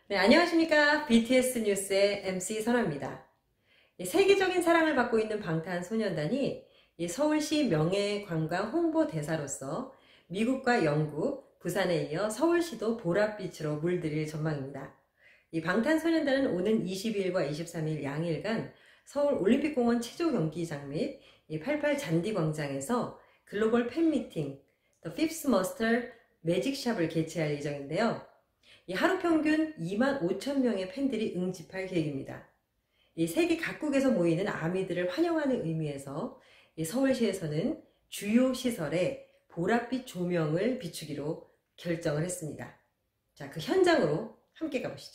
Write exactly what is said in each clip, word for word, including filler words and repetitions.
네, 안녕하십니까. 비티에스 뉴스의 엠씨 선아입니다. 세계적인 사랑을 받고 있는 방탄소년단이 서울시 명예관광 홍보대사로서 미국과 영국, 부산에 이어 서울시도 보랏빛으로 물들일 전망입니다. 이 방탄소년단은 오는 이십이일과 이십삼일 양일간 서울 올림픽공원 체조경기장 및 팔십팔 잔디광장에서 글로벌 팬미팅 The Fifth Master 매직샵을 개최할 예정인데요. 이 하루 평균 이만 오천 명의 팬들이 응집할 계획입니다. 이 세계 각국에서 모이는 아미들을 환영하는 의미에서 이 서울시에서는 주요 시설에 보랏빛 조명을 비추기로 결정을 했습니다. 자, 그 현장으로 함께 가보시죠.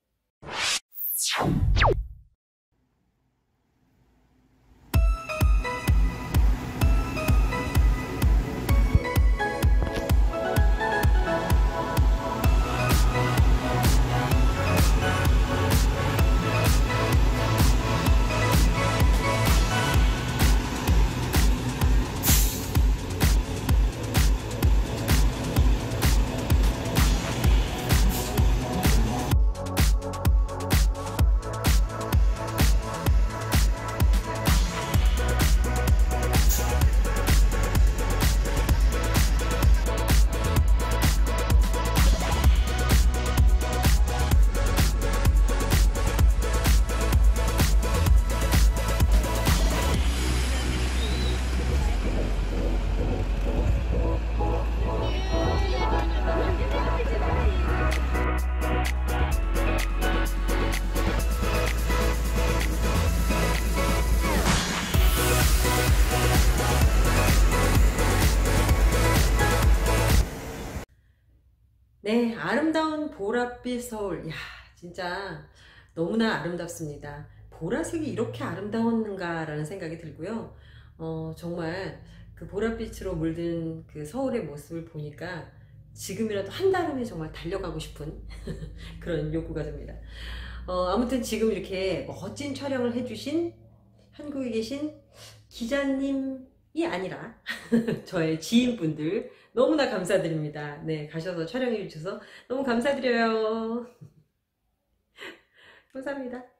네, 아름다운 보랏빛 서울. 이야, 진짜 너무나 아름답습니다. 보라색이 이렇게 아름다웠는가 라는 생각이 들고요. 어, 정말 그 보랏빛으로 물든 그 서울의 모습을 보니까 지금이라도 한달음에 정말 달려가고 싶은 그런 욕구가 듭니다. 어, 아무튼 지금 이렇게 멋진 촬영을 해주신 한국에 계신 기자님이 아니라 저의 지인분들 너무나 감사드립니다. 네, 가셔서 촬영해 주셔서 너무 감사드려요. 감사합니다.